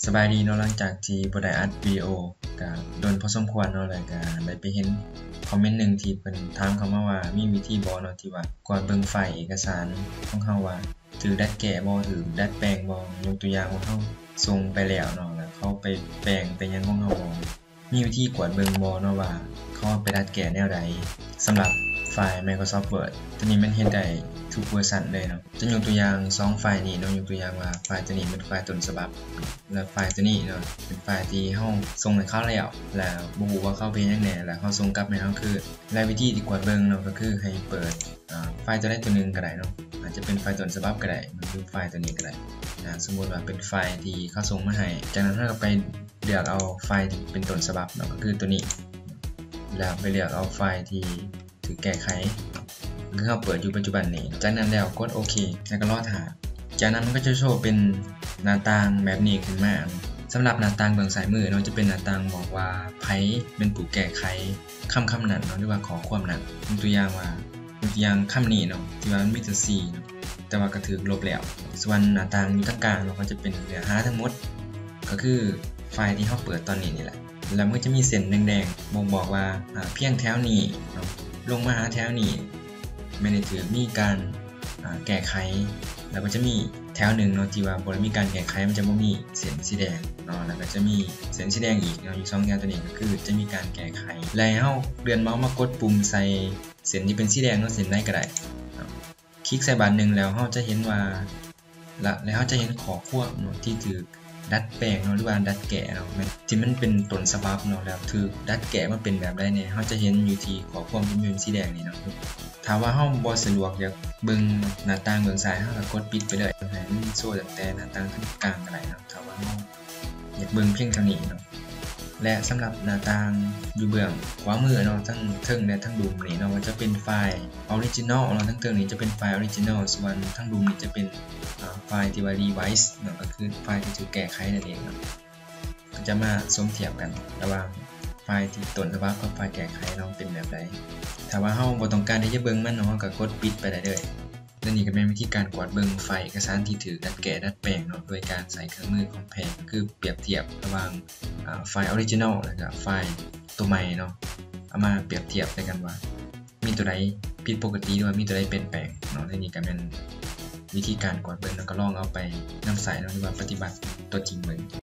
สบายดีเนาะหลังจากที่บ่ได้อัดวิดีโอก็โดนพอสมควรเนาะแล้วก็ได้ไปเห็นคอมเมนต์หนึ่งที่เพิ่นถามเข้ามาว่ามีวิธีบ่เนาะที่ว่ากว่าเบิ่งไฟล์เอกสารของเราว่าถูกดัดแก้บ่ถูกดัดแปลงบ่ยกตัวอย่างว่าเราส่งไปแล้วเนาะแล้วเขาไปแปลงไปหยังของเราบ่มีวิธีกวดเบิ่งบ่เนาะว่าเขาไปดัดแก้แนวใดสำหรับไฟล์ Microsoft Word ตัวนี้มันเฮ็ดได้ทุกเวอร์ชันเลยเนาะจะยกตัวอย่าง2ไฟล์นี้เนาะยกตัวอย่างว่าไฟล์ตัวนี้เป็นไฟล์ต้นฉบับและไฟล์ตัวนี้เนาะเป็นไฟล์ที่เราส่งให้เขาแล้วบ่ฮู้ว่าเขาเป็นจังได๋แล้วเขาส่งกลับให้เราคือและวิธีที่กวดเบิ่งเนาะก็คือให้เปิดไฟล์ตัวใดตัวหนึ่งก็ได้เนาะอาจจะเป็นไฟล์ต้นฉบับก็ได้หรือไฟล์ตัวนี้ก็ได้สมมุติว่าเป็นไฟล์ที่เขาส่งมาให้จากนั้นเราก็ไปเลือกเอาไฟล์ที่เป็นต้นฉบับเนาะก็คือตัวนี้แล้วไปเลือกเอาไฟล์ที่ถูกแก้ไขคือเราเปิดอยู่ปัจจุบันนี้จากนั้นแล้วกดโอเคแล้วก็รอท่าจากนั้นมันก็จะโชว์เป็นหน้าต่างแบบนี้ขึ้นมาสำหรับหน้าต่างเบื้องซ้ายมือเนาะจะเป็นหน้าต่างบอกว่าไผเป็นผู้แก้ไขคำนั้นเนาะหรือว่าขอความนั้นตัวอย่างว่าตัวอย่างคำนี้เนาะที่ว่ามันมีตัว C เนาะแต่ว่าก็ถูกลบแล้วส่วนหน้าต่างอยู่ตรงกลางเนาะก็จะเป็นเนื้อหาทั้งหมดก็คือไฟล์ที่เราเปิดตอนนี้นี่แหละแล้วมันก็จะมีเส้นแดงๆบ่งบอกว่าเพียงแถวนี้เนาะลงมาหาแถวนี้ไม่ได้ถือมีการแก้ไขแล้วก็จะมีแถวหนึ่งเนาะที่ว่าบ่ได้มีการแก้ไขมันจะบ่มีเส้นสีแดงเนาะแล้วก็จะมีเส้นสีแดงอีกเนาะอยู่2แถวตัวนี้ก็คือจะมีการแก้ไขแล้วเฮาเลื่อนเมาส์มากดปุ่มใส่เส้นที่เป็นสีแดงเนาะเส้นใดก็ได้คลิกใส่บัตรนึงแล้วเฮาจะเห็นว่าแล้วเฮาจะเห็นข้อควบเนาะที่ถูกดัดแปลงเนาะหรือว่าดัดแกะเนาะที่มันเป็นต้นฉบับเนาะแล้วถูกดัดแกะมาเป็นแบบใดเนี่ยเฮาจะเห็นอยู่ที่ข้อความที่เป็นสีแดงนี่เนาะถ้าว่าเฮาบ่สะดวกอยากเบิ่งหน้าต่างเบื้องซ้ายเฮาก็กดปิดไปเลยให้มันโชว์ตั้งแต่หน้าต่างทางกลางก็ได้เนาะถ้าว่าเฮาอยากเบิ่งเพียงเท่านี้เนาะและสำหรับหน้าต่างอยู่เบื้องขวามือเนาะทั้งเทิงและทั้งดุมนี่เนาะมันจะเป็นไฟล์ Original เนาะทั้งเทิงนี้จะเป็นไฟล์ Original ส่วนทั้งดุมนี่จะเป็นไฟล์ที่ว่า Revise เนาะก็คือไฟล์ที่ถูกแก้ไขนั่นเองเนาะก็จะมาสมเทียบกันระหว่างไฟล์ที่ต้นฉบับกับไฟล์แก้ไขเนาะเป็นแบบใดถ้าว่าเฮาบ่ต้องการที่จะเบิ่งมันเนาะก็กดปิดไปได้เลยและนี่ก็เป็นวิธีการกวาดเบิ่งไฟล์เอกสารที่ถูกดัดแก้ดัดแปลงเนาะโดยการใส่เครื่องมือ Compare ก็คือเปรียบเทียบระหว่างไฟล์ Original แล้วก็ไฟล์ตัวใหม่เนาะเอามาเปรียบเทียบกันว่ามีตัวใดผิดปกติหรือว่ามีตัวใดเปลี่ยนแปลงเนาะและนี่ก็เป็นวิธีการกวาดเบิ่งแล้วก็ลองเอาไปนำใส่เนาะหรือว่าปฏิบัติตัวจริงเบิ่ง